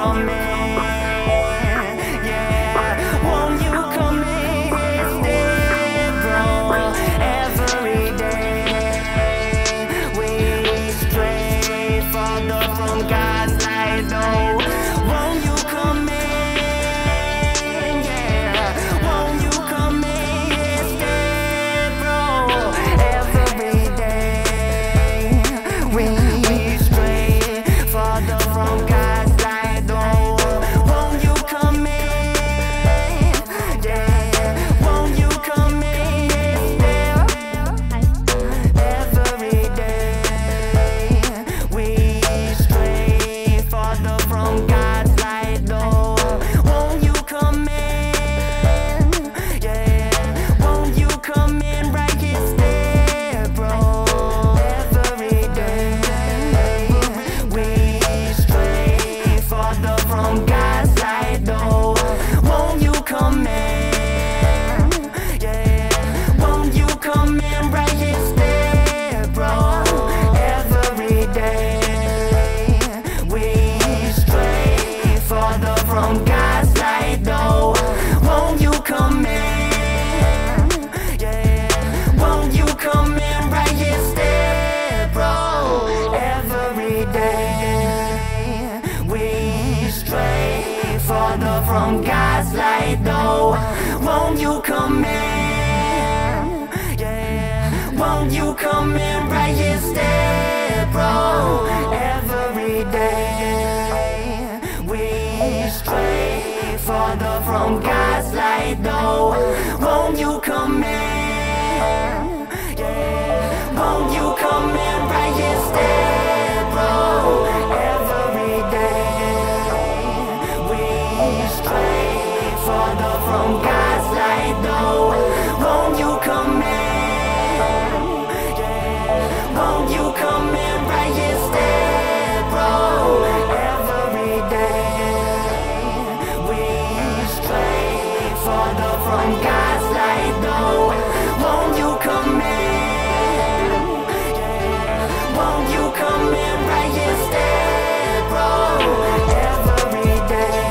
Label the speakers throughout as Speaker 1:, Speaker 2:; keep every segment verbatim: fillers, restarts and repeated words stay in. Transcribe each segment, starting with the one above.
Speaker 1: come in? Yeah, won't you come in? Stepbro, every day we stray farther from God's light. Oh, won't you come in? Farther from God's light, though, won't you come in? Yeah, won't you come in right here, Stepbro? Every day we stray farther from God's light, though, won't you come in? Yeah, won't you come in right here, Stepbro? Every day farther from God's light, though, won't you come in? Yeah, won't you come in right here, Stepbro? Every day we stray farther from God's light, though, won't you come in? Yeah, won't you come in right here, Stepbro? Every day.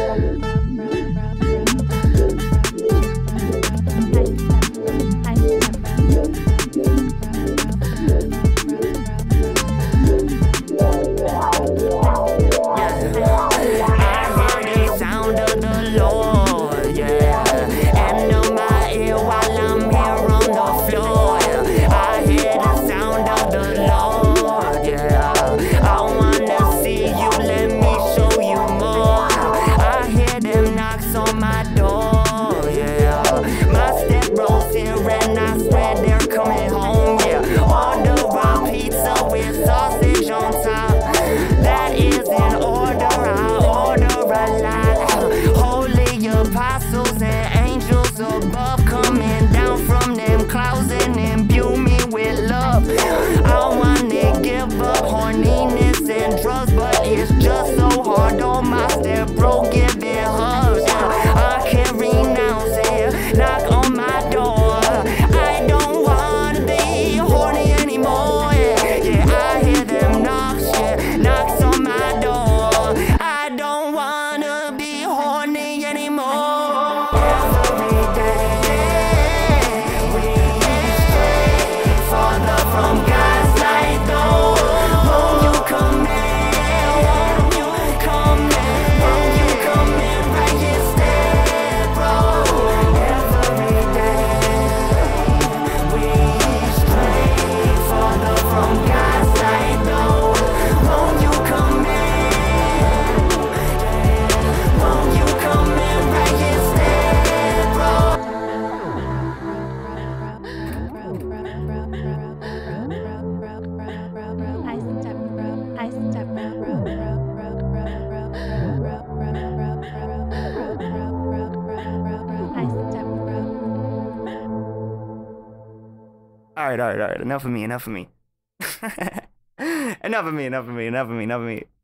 Speaker 1: It's just so hard on my Stepbro giving hugs. I can't renounce it. Knock on my door. I don't wanna be horny anymore. Yeah, yeah, I hear them knocks, yeah, knocks on my door. I don't wanna be horny anymore. Every day we stray farther from God's light, though. Won't you come in? Alright, alright, alright. Enough of me, enough of me. Enough of me, enough of me, enough of me, enough of me.